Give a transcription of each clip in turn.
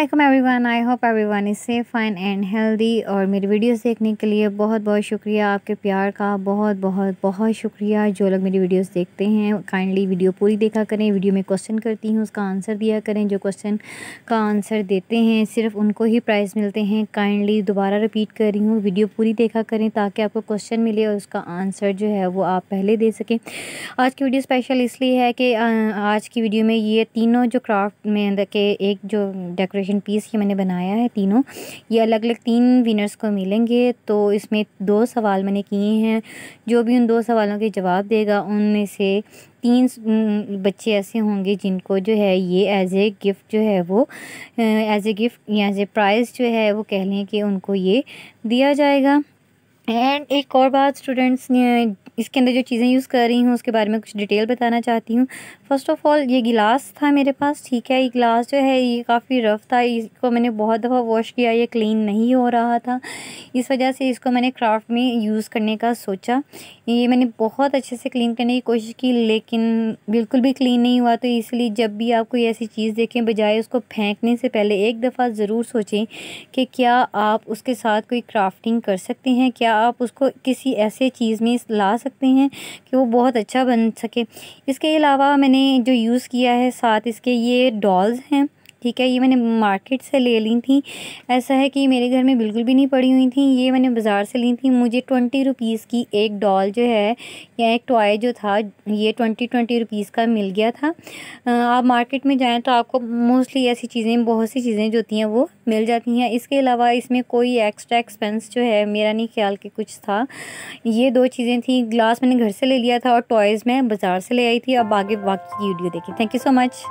Welcome everyone, I hope everyone is safe fine and healthy. और मेरी videos देखने के लिए बहुत बहुत शुक्रिया। आपके प्यार का बहुत बहुत बहुत शुक्रिया। जो लोग मेरी वीडियोस देखते हैं काइंडली वीडियो पूरी देखा करें। वीडियो में क्वेश्चन करती हूँ, उसका आंसर दिया करें। जो क्वेश्चन का आंसर देते हैं सिर्फ उनको ही प्राइज़ मिलते हैं। काइंडली दोबारा रिपीट कर रही हूँ, वीडियो पूरी देखा करें ताकि आपको क्वेश्चन मिले और उसका आंसर जो है वो आप पहले दे सकें। आज की वीडियो स्पेशल इसलिए है कि आज की वीडियो में ये तीनों जो क्राफ्ट में के एक जो डेकोरेशन पीस ये मैंने बनाया है, तीनों ये अलग अलग 3 विनर्स को मिलेंगे। तो इसमें 2 सवाल मैंने किए हैं। जो भी उन 2 सवालों के जवाब देगा उनमें से 3 बच्चे ऐसे होंगे जिनको जो है ये एज ए गिफ्ट जो है वो एज ए गिफ्ट या एज ए प्राइज़ जो है वो कह लें कि उनको ये दिया जाएगा। एंड एक और बात स्टूडेंट्स, इसके अंदर जो चीज़ें यूज़ कर रही हूँ उसके बारे में कुछ डिटेल बताना चाहती हूँ। फ़र्स्ट ऑफ़ ऑल ये गिलास था मेरे पास, ठीक है। ये गिलास जो है ये काफ़ी रफ़ था, इसको मैंने बहुत दफ़ा वॉश किया, ये क्लीन नहीं हो रहा था। इस वजह से इसको मैंने क्राफ्ट में यूज़ करने का सोचा। ये मैंने बहुत अच्छे से क्लीन करने की कोशिश की लेकिन बिल्कुल भी क्लीन नहीं हुआ। तो इसलिए जब भी आप कोई ऐसी चीज़ देखें, बजाय उसको फेंकने से पहले एक दफ़ा ज़रूर सोचें कि क्या आप उसके साथ कोई क्राफ्टिंग कर सकते हैं, क्या आप उसको किसी ऐसे चीज़ में ला सकते हैं कि वो बहुत अच्छा बन सके। इसके अलावा मैंने जो यूज़ किया है साथ इसके ये डॉल्स हैं, ठीक है। ये मैंने मार्केट से ले ली थी। ऐसा है कि मेरे घर में बिल्कुल भी नहीं पड़ी हुई थी, ये मैंने बाज़ार से ली थी। मुझे 20 रुपीज़ की एक डॉल जो है या एक टॉय जो था ये 20 रुपीज़ का मिल गया था। आप मार्केट में जाएं तो आपको मोस्टली ऐसी चीज़ें, बहुत सी चीज़ें जो होती हैं वो मिल जाती हैं। इसके अलावा इसमें कोई एक्स्ट्रा एक्सपेंस जो है मेरा नहीं ख्याल कि कुछ था। ये 2 चीज़ें थी। ग्लास मैंने घर से ले लिया था और टॉयज़ मैं बाज़ार से ले आई थी। अब आगे बाकी की वीडियो देखिए। Thank you so much.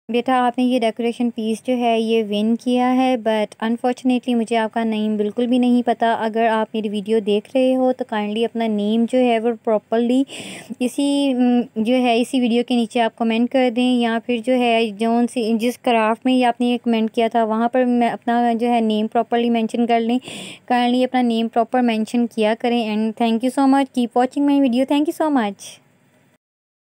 बेटा आपने ये डेकोरेशन पीस जो है ये विन किया है, बट अनफॉर्चुनेटली मुझे आपका नेम बिल्कुल भी नहीं पता। अगर आप मेरी वीडियो देख रहे हो तो काइंडली अपना नेम जो है वो प्रॉपर्ली जो है इसी वीडियो के नीचे आप कमेंट कर दें, या फिर जो है जौन सी जिस क्राफ्ट में ये आपने ये कमेंट किया था वहाँ पर मैं अपना जो है नेम प्रॉपर्ली मेंशन कर लें। काइंडली अपना नेम प्रॉपर मेंशन किया करें। And thank you so much, keep watching my video. Thank you so much.